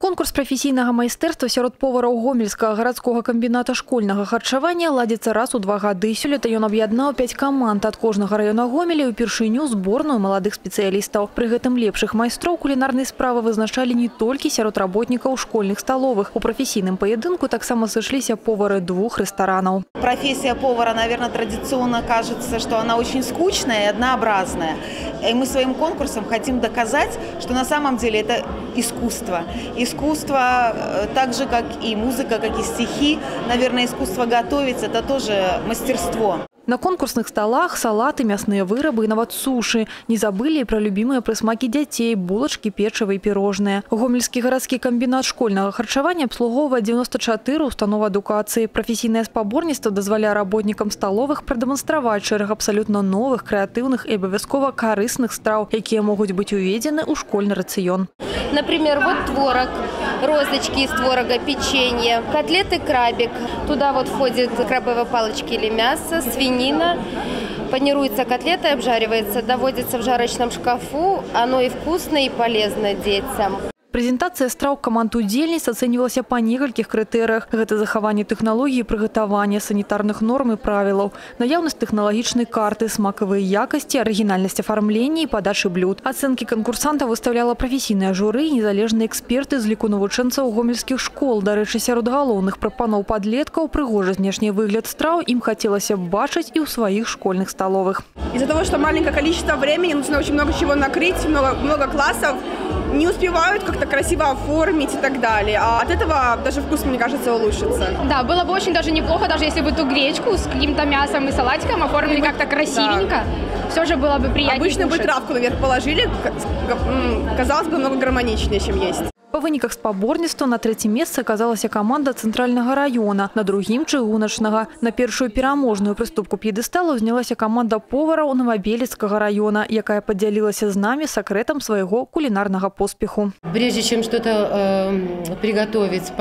Конкурс прафесійнага майстэрства сярод повараў гомельскага гарадскога камбіната школьнага харчавання ладзіцца раз у 2 гады. Сёлета ён аб'яднаў 5 каманд ад кожнага раёна Гомеля і ўпершыню зборную маладых спецыялістаў. Пры гэтым лепшых майстроў кулінарнай справы вызначалі не толькі сярод работнікаў школьных сталовых. У прафесійным паядынку таксама сышліся повары 2 рэстаранаў. Профессия повара, наверное, традиционно кажется, что она очень скучная и однообразная. И мы своим конкурсом хотим доказать, что на самом деле это искусство. Искусство, так же, как и музыка, как и стихи. Наверное, искусство готовить – это тоже мастерство. На конкурсных столах салаты, мясные вырабы и нават суши. Не забыли и про любимые прысмакі дзяцей – булочки, печиво и пирожные. Гомельский городский комбинат школьного харчавання обслуговывает 94 установ адукации. Профессийное спаборніцтва дазваляе работникам столовых продемонстровать шэраг абсолютно новых, креативных и обовязково корыстных страв, якія могут быть уведены у школьный рацион. Например, вот творог, розочки из творога, печенье, котлеты крабик. Туда вот входят крабовые палочки или мясо, свинина. Панируется котлета, обжаривается, доводится в жарочном шкафу. Оно и вкусное, и полезно детям. Презентация страў команд удзельніц ацэньвалася па некалькіх крытэрыях. Гэта захаванне тэхналогіі прыгатавання, санітарных норм і правілаў, наяўнасць тэхналагічнай карты, смакавыя якасці, арыгінальнасць афармлення і падачы блюд. Ацэнкі канкурсантаў выставляла прафесійнае журы і незалежныя эксперты з ліку навучэнцаў гомельскіх школ. Дарэчы, сярод галоўных прапаноў падлеткаў прыгожы знешні выгляд страў ім хацелася б бачыць і ў сваіх школьных сталовых. Из-за того, что маленькое количество времени, нужно очень много чего накрыть, много классов, не успевают как-то красиво оформить и так далее. А от этого даже вкус, мне кажется, улучшится. Да, было бы очень даже неплохо, даже если бы эту гречку с каким-то мясом и салатиком оформили как-то красивенько. Да. Все же было бы приятнее. Обычно бы травку наверх положили, казалось бы, намного гармоничнее, чем есть. Па выніках спаборніцтва на 3-м месцы аказалася каманда цэнтральнага раёна, на 2-м чыгуначнага. На першую пераможную прыступку п'едэсталу ўзнялася команда повараў Новобелецкага раёна, якая падзялілася з намі сакрэтам свайго кулінарнага поспеху. Прежде чем что-то приготовить,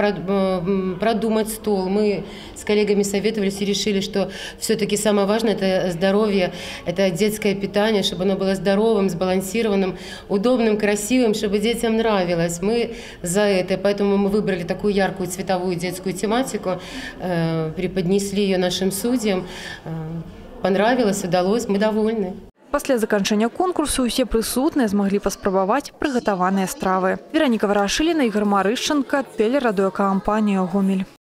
продумать стол, мы с коллегами советовались и решили, что все-таки самое важное – это здоровье, это детское питание, чтобы оно было здоровым, сбалансированным, удобным, красивым, чтобы детям нравилось. Мы за это, поэтому мы выбрали такую яркую цветовую детскую тематику, преподнесли ее нашим судьям. Понравилось, удалось, мы довольны. Пасля заканчэння конкурсу усе прысутныя змаглі паспрабаваць прыгатаваныя стравы. Вераніка Варашыліна, Ігор Марышченко, тэлерадыёкампанія «Гомель».